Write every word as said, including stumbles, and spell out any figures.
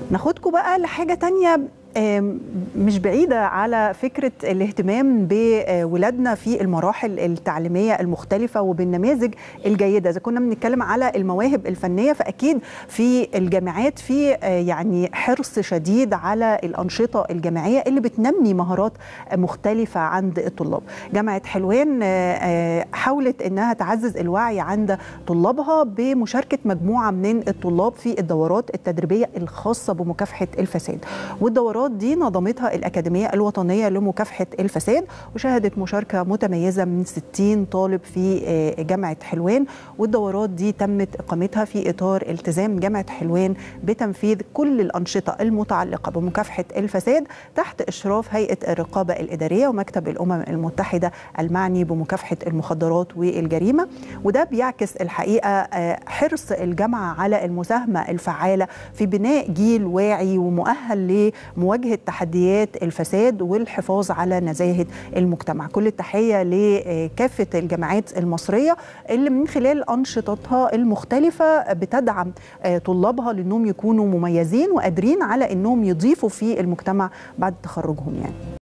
ناخدكم بقى لحاجة تانية مش بعيدة على فكرة الاهتمام بولادنا في المراحل التعليمية المختلفة وبالنماذج الجيدة. إذا كنا بنتكلم على المواهب الفنية فأكيد في الجامعات في يعني حرص شديد على الأنشطة الجامعية اللي بتنمي مهارات مختلفة عند الطلاب. جامعة حلوان حاولت أنها تعزز الوعي عند طلابها بمشاركة مجموعة من الطلاب في الدورات التدريبية الخاصة بمكافحة الفساد، والدورات دي نظمتها الأكاديمية الوطنية لمكافحة الفساد، وشهدت مشاركة متميزة من ستين طالب في جامعة حلوان. والدورات دي تمت إقامتها في إطار التزام جامعة حلوان بتنفيذ كل الأنشطة المتعلقة بمكافحة الفساد تحت إشراف هيئة الرقابة الإدارية ومكتب الأمم المتحدة المعني بمكافحة المخدرات والجريمة. وده بيعكس الحقيقة حرص الجامعة على المساهمة الفعالة في بناء جيل واعي ومؤهل لمواجهة تحديات الفساد والحفاظ على نزاهة المجتمع. كل التحية لكافة الجامعات المصرية اللي من خلال أنشطتها المختلفة بتدعم طلابها لأنهم يكونوا مميزين وقادرين على أنهم يضيفوا في المجتمع بعد تخرجهم يعني.